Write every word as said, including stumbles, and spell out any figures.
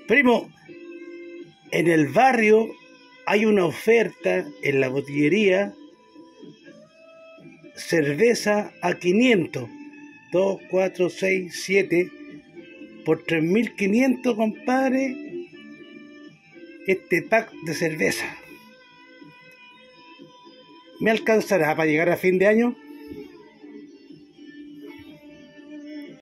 Primo, en el barrio hay una oferta en la botillería, cerveza a quinientos, dos, cuatro, seis, siete, por tres mil quinientos, compadre, este pack de cerveza. ¿Me alcanzará para llegar a fin de año?